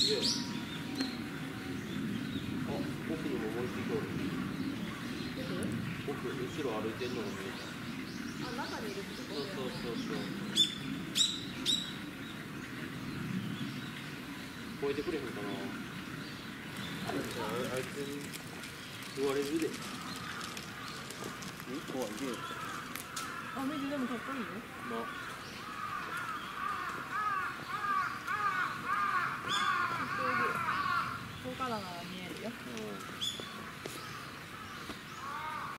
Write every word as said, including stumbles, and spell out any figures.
げえ。あ、奥にももう一匹おる。奥、後ろ歩いてんのが見えた。 あ、中にいるってこと？ そうそうそうそう。超えてくれへんかな。あいつに言われるで。怖いね。 あ、メジでもかっこいいよ。 な。 ここからなら見えるよ。 うん。